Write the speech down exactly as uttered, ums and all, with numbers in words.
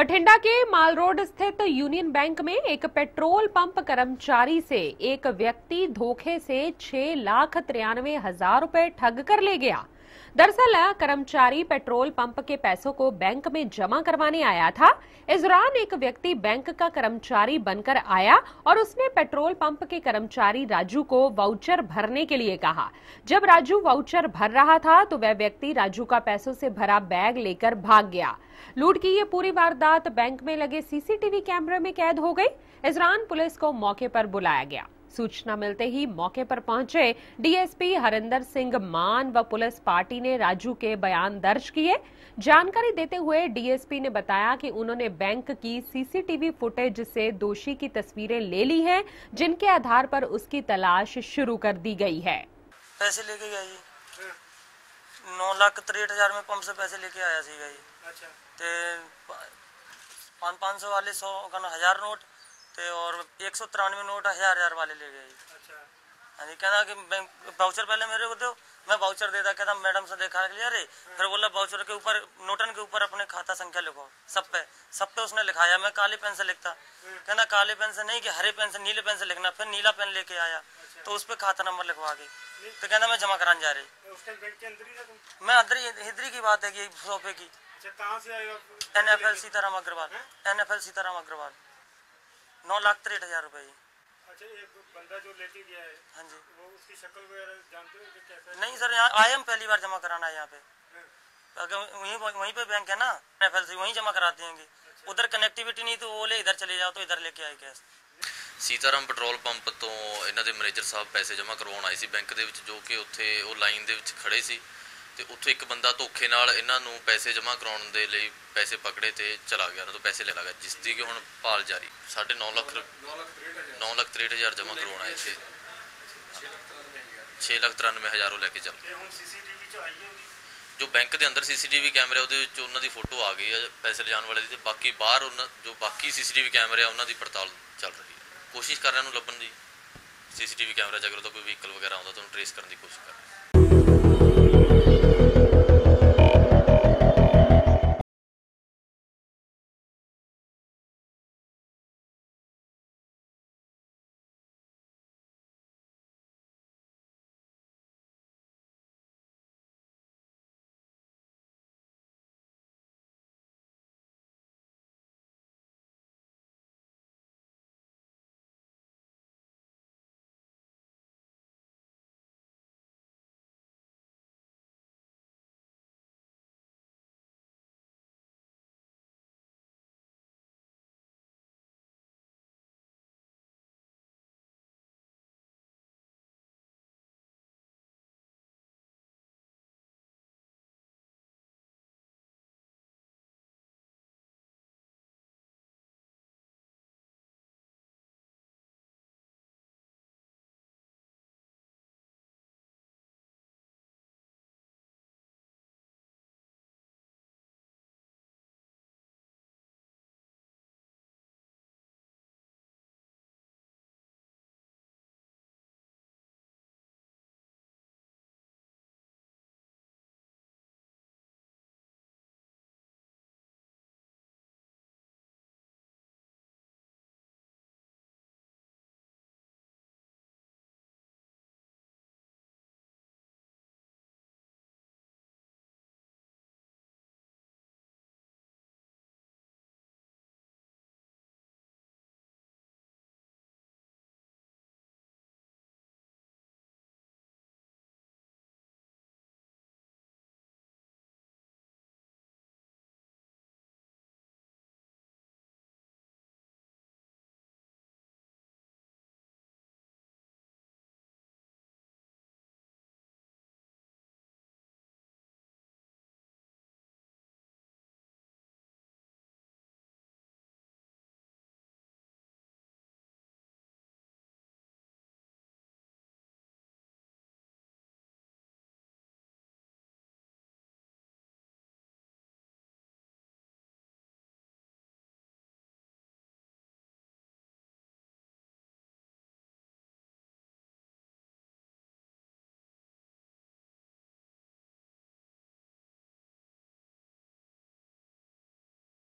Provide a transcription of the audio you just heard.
बठिंडा के mall road स्थित union bank में एक पेट्रोल पंप कर्मचारी से एक व्यक्ति धोखे से छह लाख तिरानवे हजार रुपए ठग कर ले गया। दरअसल कर्मचारी पेट्रोल पंप के पैसों को बैंक में जमा करवाने आया था। इस दौरान एक व्यक्ति बैंक का कर्मचारी बनकर आया और उसने पेट्रोल पंप के कर्मचारी राजू को वाउचर भरने के लिए कहा। जब राजू वाउचर भर रहा था तो वह व्यक्ति राजू का पैसों से भरा बैग लेकर भाग गया। लूट की ये पूरी वारदात बैंक में लगे सीसीटीवी कैमरे में कैद हो गई। इस दौरान पुलिस को मौके पर बुलाया गया। सूचना मिलते ही मौके पर पहुंचे डीएसपी हरिंदर सिंह मान व पुलिस पार्टी ने राजू के बयान दर्ज किए। जानकारी देते हुए डीएसपी ने बताया कि उन्होंने बैंक की सीसीटीवी फुटेज से दोषी की तस्वीरें ले ली हैं, जिनके आधार पर उसकी तलाश शुरू कर दी गई है। पैसे लेके गया जी, नौ लाख तिरसठ हजार में पंप से पैसे लेके आया सीगा जी। अच्छा। ते पाँच पाँच सौ वाले सौ का हजार नोट ते और एक सौ तिरानवे नोट हजार हजार वाले ले गए। अच्छा। हाँ जी, कहना कि बैंक वाउचर पहले मेरे को दो, मैं वाउचर देता, कहता मैडम से देखा लिया रे, फिर बोला वाउचर के ऊपर नोटन के ऊपर अपने खाता संख्या लिखो, सब पे सब पे उसने लिखाया। मैं काले पेन से लिखता, कहना काले पेन से नहीं कि हरे पेन से नीले पेन से लिखना। फिर नीला पेन लेके आया तो उस पर खाता नंबर लिखवा के तो कहना मैं जमा कराने जा रही। मैं अंदर हिदरी की बात है कि सोफे की। कहाँ से आएगा? N F L Sitaram Agarwal, N F L Sitaram Agarwal, नौ लाख तिरसठ हजार रुपए। अच्छा, एक बंदा जो लेके गया है, हाँ जी, वो उसकी शक्ल वगैरह जानते हो कि कैसा है? नहीं सर, यहाँ आए हम पहली बार जमा कराना है यहाँ पे। अगर वहीं वहीं पे बैंक है ना, एन एफ एल से वहीं जमा करा देंगे। उधर कनेक्टिविटी नहीं तो वो ले इधर चले जाओ तो इधर लेके आए कैश। सीताराम पेट्रोल पंप तो ਇਹਨਾਂ ਦੇ ਮੈਨੇਜਰ ਸਾਹਿਬ ਪੈਸੇ ਜਮ੍ਹਾਂ ਕਰਵਾਉਣ ਆਏ ਸੀ ਬੈਂਕ ਦੇ ਵਿੱਚ, ਜੋ ਕਿ ਉੱਥੇ ਉਹ ਲਾਈਨ ਦੇ ਵਿੱਚ ਖੜੇ ਸੀ ਤੇ ਉੱਥੇ ਇੱਕ ਬੰਦਾ ਧੋਖੇ ਨਾਲ ਇਹਨਾਂ ਨੂੰ ਪੈਸੇ ਜਮ੍ਹਾਂ ਕਰਾਉਣ ਦੇ ਲਈ ਪੈਸੇ ਪਕੜੇ ਤੇ ਚਲਾ ਗਿਆ, ਉਹਨਾਂ ਤੋਂ ਪੈਸੇ ਲੈ ਲਿਆ, ਜਿਸ ਦੀ ਕਿ ਹੁਣ ਭਾਲ ਜਾਰੀ। ਸਾਢੇ ਨੌ ਲੱਖ ਨੌ ਲੱਖ तिरसठ ਹਜ਼ਾਰ ਜਮ੍ਹਾਂ ਕਰਵਾਉਣ ਆਏ ਸੀ, छह ਲੱਖ तिरानवे ਹਜ਼ਾਰ ਉਹ ਲੈ ਕੇ ਚੱਲ ਗਏ। ਜੋ ਬੈਂਕ ਦੇ ਅੰਦਰ ਸੀਸੀਟੀਵੀ ਕੈਮਰੇ ਉਹਦੇ ਵਿੱਚ ਉਹਨਾਂ ਦੀ ਫੋਟੋ ਆ ਗਈ ਹੈ ਪੈਸੇ ਲਿਜਾਣ ਵਾਲੇ ਦੀ, ਤੇ ਬਾਕੀ ਬਾਹਰ ਉਹਨਾਂ ਜੋ ਬਾਕੀ ਸੀਸੀਟੀਵੀ ਕੈਮਰੇ ਆ ਉਹਨਾਂ ਦੀ ਪੜਤਾਲ ਚੱਲ ਰਹੀ ਹੈ। ਕੋਸ਼ਿਸ਼ ਕਰ ਰਹੇ ਨੂੰ ਲੱਭਣ ਦੀ, ਸੀਸੀਟੀਵੀ ਕੈਮਰਾ 'ਚ ਅਗਰ ਉਹਦਾ ਕੋਈ ਵਹੀਕਲ ਵਗੈਰਾ ਆਉਂਦਾ ਤਾਂ ਉਹਨੂੰ ਟ੍ਰੇਸ ਕਰਨ ਦੀ ਕੋਸ਼ਿਸ਼ ਕਰ ਰਹੇ।